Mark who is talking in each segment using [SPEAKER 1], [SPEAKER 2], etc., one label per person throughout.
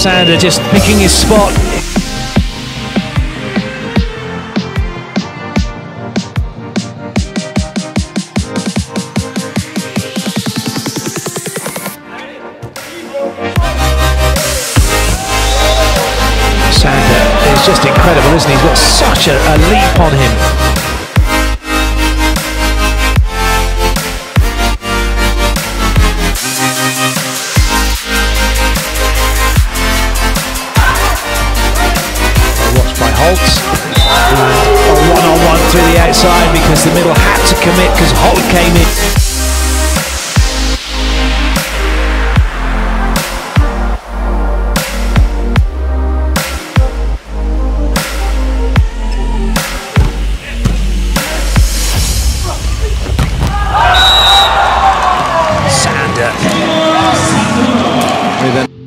[SPEAKER 1] Sander just picking his spot. Sander is just incredible, isn't he? He's got such a leap on him. Holtz, a one-on-one through the outside because the middle had to commit because Holt came in. Sander with a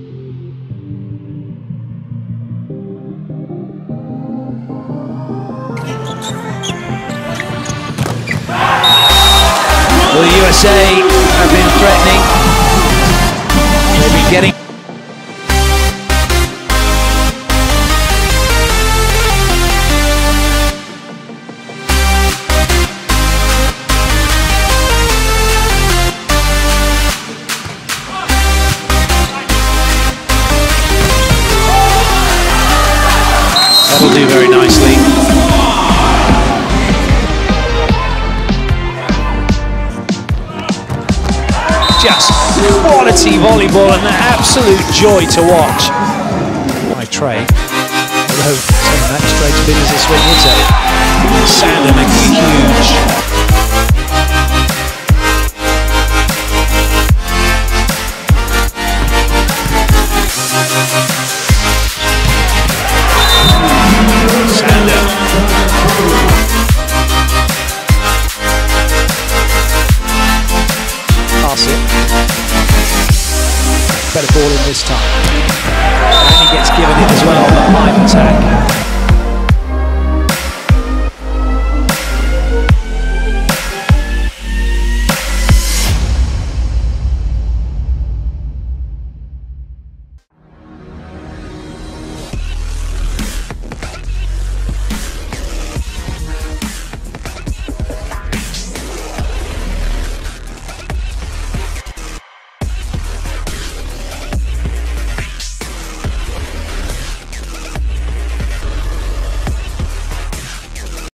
[SPEAKER 1] well, the USA have been threatening. They'll be getting. That'll do very nicely. Just quality volleyball and an absolute joy to watch. By Trey, although saying that, straight spin as a swing would say. Sander making a huge. Better ball in this time. And he gets given it as well, the live attack.